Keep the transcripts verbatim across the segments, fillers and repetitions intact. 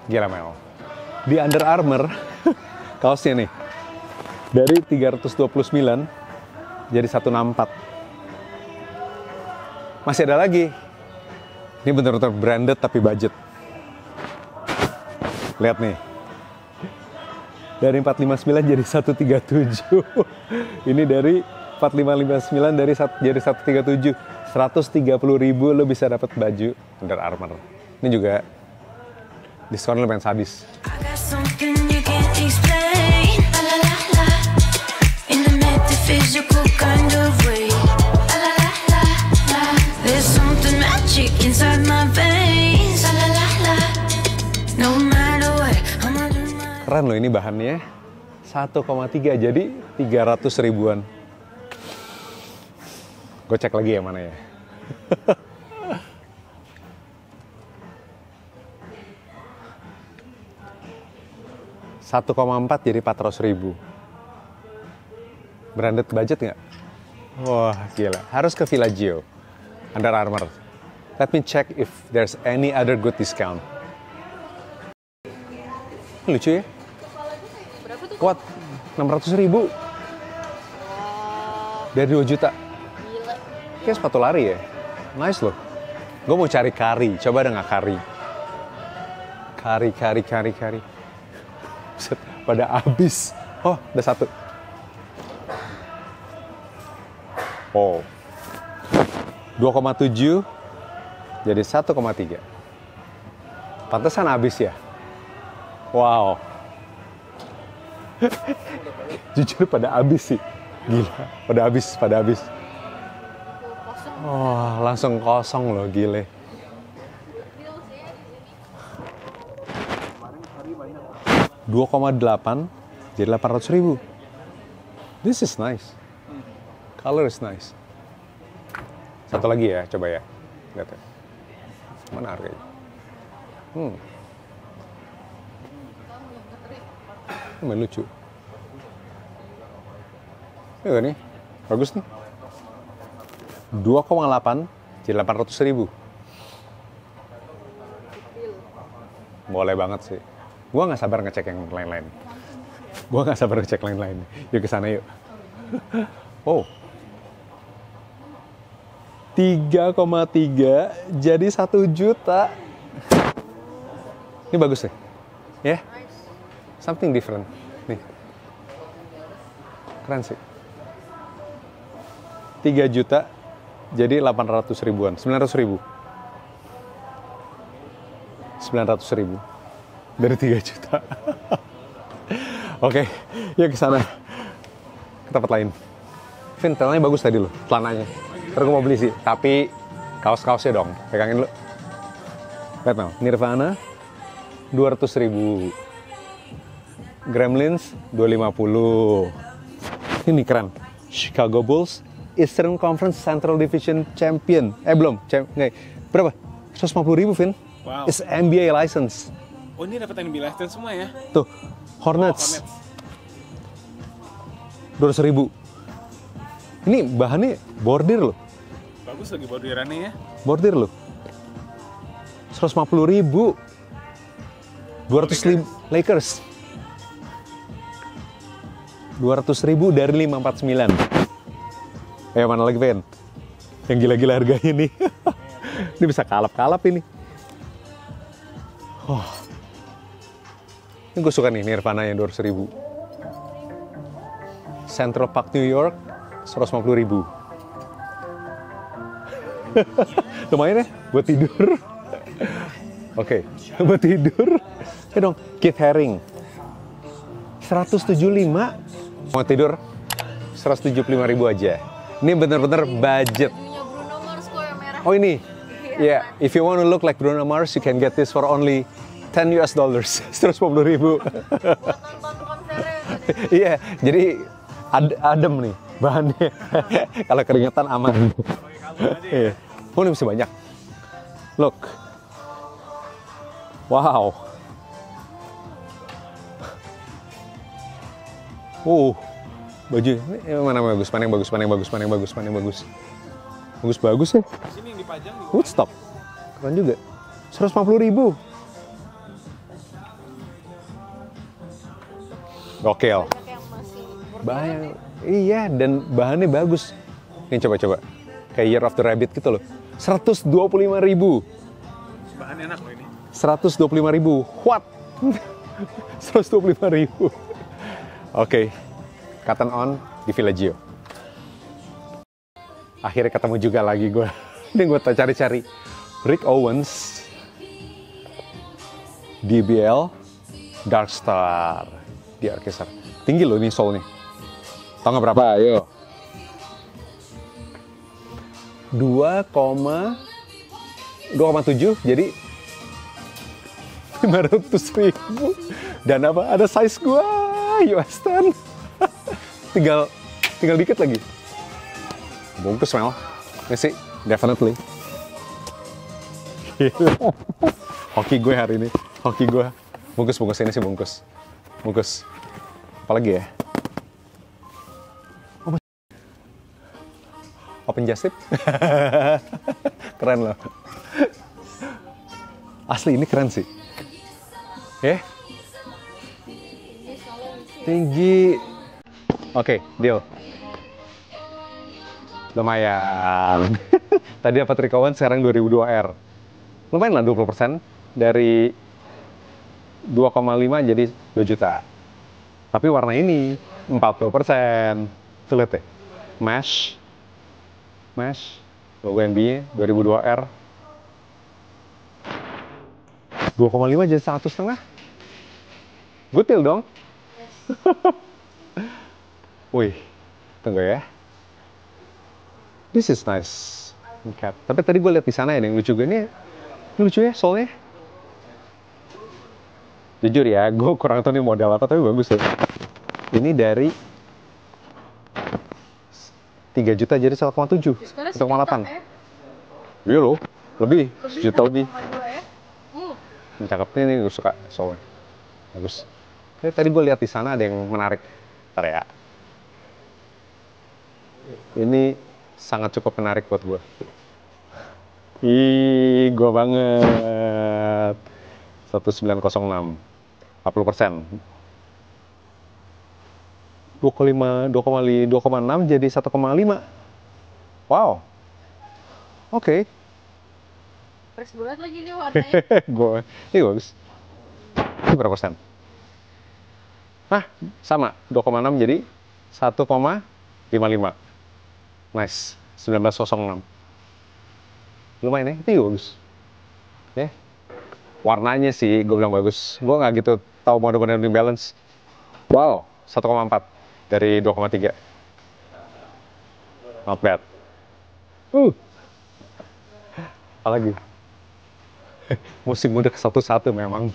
Gila Mel. Di Under Armour, kaosnya nih, dari tiga ratus dua puluh sembilan jadi seratus enam puluh empat. Masih ada lagi. Ini bener-bener branded tapi budget. Lihat nih. Dari empat ratus lima puluh sembilan jadi seratus tiga puluh tujuh. Ini dari empat ratus lima puluh sembilan dari jadi seratus tiga puluh tujuh. seratus tiga puluh ribu lo bisa dapat baju Under Armour. Ini juga diskon lumayan sadis. Keren loh ini bahannya. satu koma tiga jadi tiga ratus ribuan. Gue cek lagi ya mana ya. satu koma empat jadi empat ratus ribu. Branded budget nggak? Wah gila. Harus ke Villaggio. Under Armour. Let me check if there's any other good discount. Lucu ya? What? enam ratus ribu? Dari dua juta? Kayak sepatu lari ya? Nice loh. Gue mau cari kari. Coba ada nggak kari? Kari, kari, kari, kari. Buset, pada habis. Oh, ada satu. Oh. dua koma tujuh jadi satu koma tiga. Pantesan habis ya? Wow. Jujur pada habis sih. Gila, pada habis, pada habis. Wah, oh, langsung kosong loh, gile. dua koma delapan jadi delapan ratus ribu. This is nice. Color is nice. Satu lagi ya, coba ya. Lihat ya. Mana harganya? Hmm. Ini lucu. Ya nih, bagus nih. dua koma delapan jadi delapan ratus ribu. Boleh banget sih. Gua nggak sabar ngecek yang lain-lain. Gua nggak sabar ngecek lain-lain. Yuk ke sana yuk. Oh. tiga koma tiga jadi satu juta. Ini bagus deh. Ya. Yeah? Something different. Nih. Keren sih. tiga juta jadi delapan ratus ribuan. sembilan ratus ribu. sembilan ratus ribu. Dari tiga juta. Oke, yuk ke sana. Ke tempat lain. Vin, celananya bagus tadi loh, celananya. Terus gue mau beli sih, tapi kaos-kaosnya dong. Pegangin dulu. Lihat Mel, Nirvana dua ratus ribu. Gremlins dua ratus lima puluh. Ini keren. Chicago Bulls Eastern Conference Central Division Champion. Eh belum, Champ nggak. Berapa? seratus lima puluh ribu, Vin. Wow. It's N B A license. Oh ini dapat N B A license semua ya? Tuh, Hornets. Oh, Hornets. dua ratus ribu. Ini bahannya bordir loh. Bagus lagi bordirannya ya. Bordir loh. seratus lima puluh ribu. dua ratus ribu Lakers. dua ratus ribu dari lima empat sembilan. Eh mana lagi, Pen? Yang gila-gila harganya nih. Ini bisa kalap-kalap ini. Oh. Ini gue suka nih Nirvana yang dua ratus ribu. Central Park New York seratus lima puluh ribu. Lumayan ya buat tidur. Oke, okay. Buat tidur. Ya dong, Keith Haring seratus tujuh puluh lima. Mau tidur seratus tujuh puluh lima ribu aja. Ini bener-bener budget. Bruno Mars kok yang merah. Oh ini, ya, yeah. If you want to look like Bruno Mars, you can get this for only ten U S dollars, seratus lima puluh ribu. Buat nonton konsernya. Iya, jadi ad adem nih bahannya. Kalau keringetan aman. Iya. Oh ini masih banyak. Look. Wow. Uh, baju ini mana yang bagus, mana yang bagus, mana yang bagus, mana yang bagus, mana yang bagus. Bagus-bagus ya. Sini yang dipajang di Woodstock. Keren juga. seratus lima puluh ribu. Gokil. Banyak yang masih Banyak. Iya, dan bahannya bagus. Nih coba-coba. Kayak Year of the Rabbit gitu loh. seratus dua puluh lima ribu. Bahan enak loh ini. seratus dua puluh lima ribu. What? seratus dua puluh lima ribu. Oke. Cotton On di Villaggio. Akhirnya ketemu juga lagi gue. Ini gue cari-cari. Rick Owens. D B L. Darkstar. Di Orchestra. Tinggi loh ini soul nih. Tau nggak berapa? Ayo. dua koma tujuh, jadi lima ratus ribu. Dan apa? Ada size gua, U S ten. tinggal, tinggal dikit lagi. Bungkus, Mel. Ini sih, definitely. Hoki gue hari ini. Hoki gue. Bungkus, bungkus. Ini sih bungkus. Bungkus. Apalagi ya? Open just tip. Keren loh. Asli ini keren sih. Eh? Tinggi. Oke, okay, deal. Lumayan. Tadi dapat Rick Owens, sekarang dua ribu dua R. Lumayan lah dua puluh persen. Dari dua koma lima jadi dua juta. Tapi warna ini empat puluh persen. Tuh lihat deh. Mesh. Mesh, logo N B A dua ribu dua R, dua koma lima jadi satu setengah, good deal dong. Wih, tunggu ya. This is nice cap. Tapi tadi gue lihat di sana ya, yang lucu gue ini, ini lucu ya soalnya. Jujur ya, gue kurang tahu nih model apa tapi bagus ya. Ini dari tiga juta jadi satu koma tujuh, satu koma delapan. Iya loh, lebih, sejuta lebih. Hmm. Cakep nih, gue suka soalnya. Bagus. Eh, tadi gue lihat di sana ada yang menarik. Ntar ya. Ini sangat cukup menarik buat gue. Ih, gue banget. seribu sembilan ratus enam, empat puluh persen. dua koma enam jadi satu koma lima. Wow. Oke. Okay. Fresh banget lagi nih warnanya. Gue, ini bagus. Ini berapa persen? Hah, sama. dua koma enam jadi satu koma lima lima. Nice. seribu sembilan ratus enam. Lumayan ya, itu bagus. Ya. Warnanya sih, gue bilang bagus. Gue nggak gitu tahu model-model New Balance. Wow, satu koma empat. Dari dua koma tiga. Not bad. Uh. Apalagi? Musim muda ke satu-satu memang.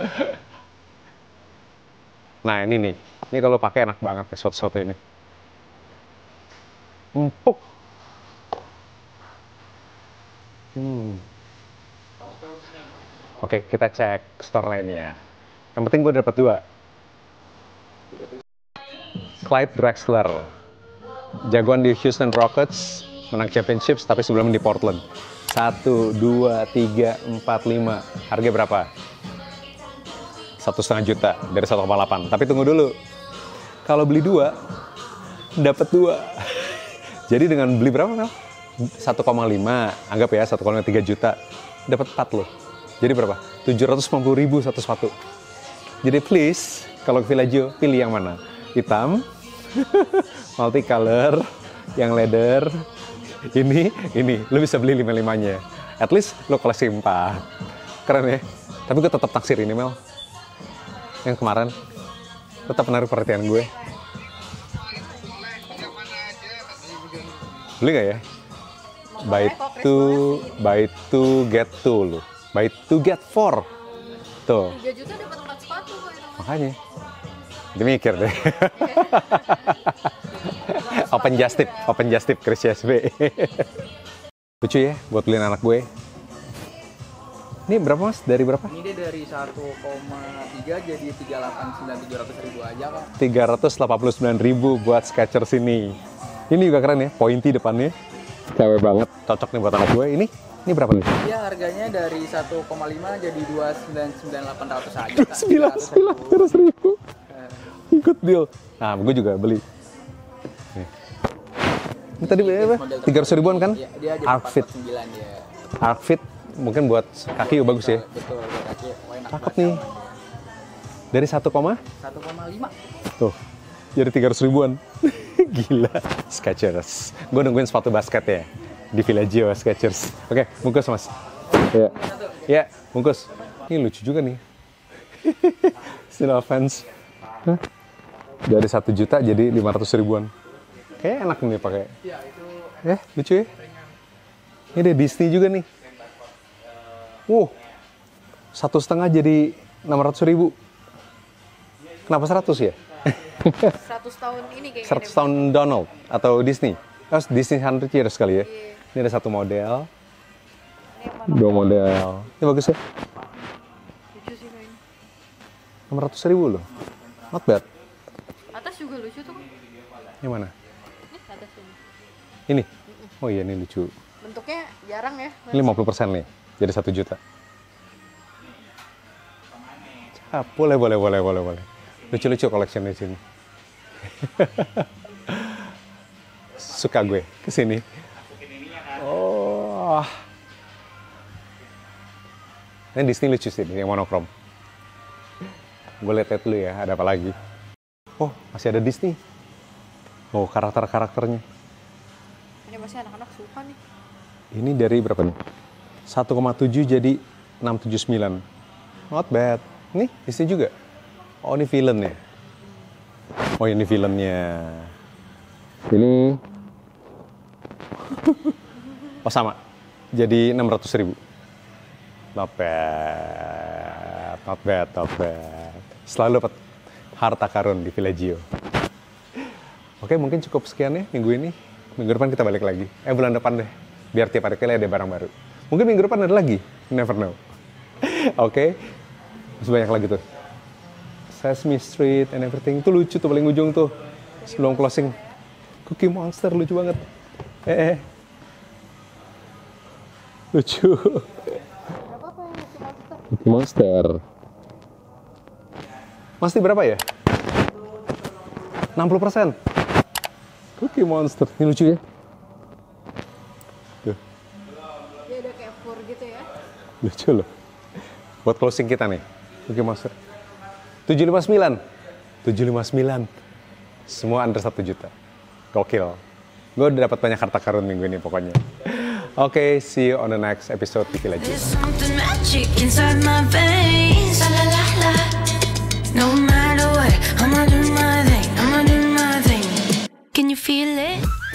Nah ini nih. Ini kalau pakai enak banget ya shot-shot ini. Empuk. Hmm. Oke, kita cek store lainnya. Yang penting gue dapat dua. Clyde Drexler, jagoan di Houston Rockets, menang championships tapi sebelumnya di Portland. Satu, dua, tiga, empat, lima. Harga berapa? Satu setengah juta dari satu koma delapan. Tapi tunggu dulu. Kalau beli dua, dapat dua. Jadi dengan beli berapa, Mel? satu koma lima. Anggap ya satu koma tiga juta. Dapat empat loh. Jadi berapa? tujuh ratus lima puluh ribu satu sepatu. Jadi please, kalau ke Villaggio, pilih yang mana? Hitam, multicolor, yang leather, ini, ini, lo bisa beli lima-limanya. At least lo koleksi empat. Keren ya? Tapi gue tetap taksir ini, Mel. Yang kemarin, tetap menarik perhatian gue. Beli gak ya? Buy two, buy two, get two lo. Buy two, get four. Tuh. tiga juta dapat empat sepatu kok itu. Makanya. Dimikir deh. Open just tip, open just tip Chris S B. Lucu ya buat beliin anak gue. Ini berapa mas? Dari berapa? Ini dia dari satu koma tiga jadi tiga ratus delapan puluh sembilan tujuh ratus ribu aja kok. tiga ratus delapan puluh sembilan ribu buat Skechers ini. Ini juga keren ya, pointy depannya. Cewek banget, cocok nih buat anak gue. Ini ini berapa nih? Dia harganya dari satu koma lima jadi dua ratus sembilan puluh sembilan ribu delapan ratus aja. dua ratus sembilan puluh sembilan ribu. Good deal. Nah, gue juga beli. Nih. Ini tadi berapa? tiga ratus ribuan kan? Iya, dia jadi Arc Fit. empat empat sembilan dia. Arc Fit mungkin buat kaki bagus ya. Betul, buat kaki. Wah, enak Cakep banget nih. nyamannya. Dari satu koma satu koma lima. tuh. Jadi tiga ratus ribuan. Gila. Skechers. Gue nungguin sepatu basket ya. Di Villaggio Skechers. Oke, bungkus Mas. Iya. Iya, bungkus. Ini lucu juga nih. Still fans. Hah? Dari satu juta jadi lima ratus ribuan. Kayak enak nih pakai. Eh, lucu ya. Ini ada Disney juga nih. Wow. Satu setengah jadi enam ratus ribu. Kenapa seratus ya? seratus tahun ini kayaknya. seratus tahun Donald atau Disney. Oh, Disney seratus years kali ya. Iya. Ini ada satu model. Ini yang mana? Dua model. Ini bagus ya. Lucu sih kayak ini. enam ratus ribu loh. Not bad. Atas juga lucu tuh. Yang mana? Nih atas ini. Ini? Oh iya, ini lucu. Bentuknya jarang ya. Ini lima puluh persen nih. Jadi satu juta. Ah, boleh, boleh, boleh, boleh, boleh. Lucu-lucu collection di sini. Suka gue kesini. Oh. Ini Disney lucu sih, yang monokrom. Gue lihat dulu ya, ada apa lagi. Oh, masih ada Disney. Oh, karakter-karakternya. Ini masih anak-anak suka nih. Ini dari berapa nih? satu koma tujuh jadi enam tujuh sembilan. Not bad. Nih, Disney juga. Oh, ini villain ya. Oh, ini villainnya. Ini. Oh, sama. Jadi enam ratus ribu. Not bad. Not bad, not bad. Selalu dapat harta karun di Villaggio. Oke, mungkin cukup sekian ya minggu ini. Minggu depan kita balik lagi. Eh, bulan depan deh. Biar tiap hari kali ada barang baru. Mungkin minggu depan ada lagi. Never know. Oke. Masih banyak lagi tuh. Sesame Street and everything. Itu lucu tuh paling ujung tuh. Sebelum closing. Cookie Monster lucu banget. Eh. eh. Lucu. Berapa apa yang lucu monster? Cookie Monster. Masih berapa ya? enam puluh persen. Cookie Monster. Ini lucu ya? Tuh. Dia ada kayak fur gitu ya. Lucu loh. Buat closing kita nih. Cookie Monster. tujuh lima sembilan. tujuh lima sembilan. Semua under satu juta. Gokil. Gue udah dapat banyak harta karun minggu ini pokoknya. Oke, okay, see you on the next episode T V Legend. There's something magic inside my veins. La la la la. No matter what, I'ma do my thing. I'ma do my thing. Can you feel it?